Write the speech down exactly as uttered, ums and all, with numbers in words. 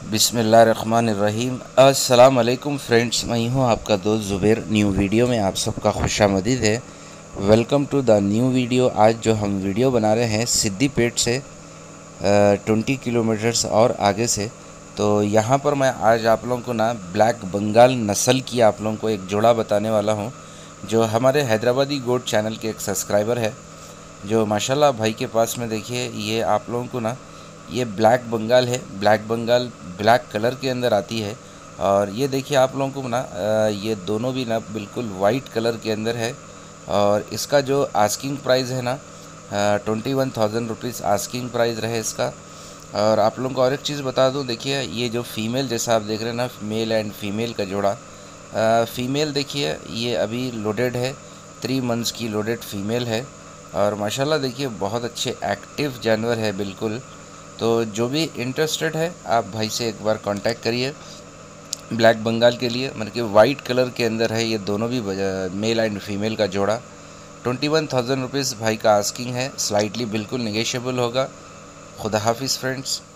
बिस्मिल्लाहिर्रहमानिर्रहीम। अस्सलाम वालेकुम फ्रेंड्स, मैं हूँ आपका दोस्त ज़ुबैर। न्यू वीडियो में आप सबका खुशामदीद है। Welcome to the new video. आज जो हम वीडियो बना रहे हैं सिद्दीपेट से ट्वेंटी किलोमीटर्स और आगे से। तो यहाँ पर मैं आज आप लोगों को ना ब्लैक बंगाल नस्ल की आप लोगों को एक जोड़ा बताने वाला हूँ, जो हमारे हैदराबादी गोट चैनल के एक सब्सक्राइबर है, जो माशाल्लाह भाई के पास में देखिए ये आप लोगों को ना ये ब्लैक बंगाल है। ब्लैक बंगाल ब्लैक कलर के अंदर आती है। और ये देखिए आप लोगों को ना ये दोनों भी ना बिल्कुल वाइट कलर के अंदर है। और इसका जो आस्किंग प्राइस है ना twenty one thousand rupees asking price रहे इसका। और आप लोगों को और एक चीज़ बता दूं, देखिए ये जो फ़ीमेल जैसा आप देख रहे हैं ना, मेल एंड फीमेल का जोड़ा, फ़ीमेल देखिए ये अभी लोडेड है, थ्री मंथ्स की लोडेड फ़ीमेल है। और माशाल्लाह देखिए बहुत अच्छे एक्टिव जानवर है बिल्कुल। तो जो भी इंटरेस्टेड है आप भाई से एक बार कांटेक्ट करिए ब्लैक बंगाल के लिए। मतलब कि वाइट कलर के अंदर है ये दोनों भी मेल एंड फीमेल का जोड़ा। ट्वेंटी वन थाउजेंड रुपीज़ भाई का आस्किंग है, स्लाइटली बिल्कुल नेगोशिएबल होगा। खुदा हाफिज़ फ्रेंड्स।